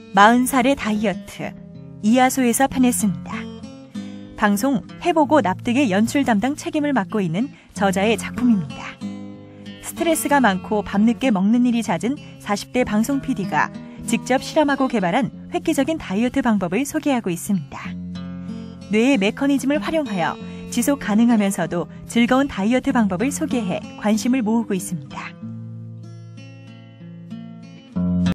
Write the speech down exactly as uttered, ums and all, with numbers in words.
마흔 살의 다이어트, 이하소에서 편했습니다. 방송 해보고 납득의 연출 담당 책임을 맡고 있는 저자의 작품입니다. 스트레스가 많고 밤늦게 먹는 일이 잦은 사십 대 방송 피디가 직접 실험하고 개발한 획기적인 다이어트 방법을 소개하고 있습니다. 뇌의 메커니즘을 활용하여 지속 가능하면서도 즐거운 다이어트 방법을 소개해 관심을 모으고 있습니다.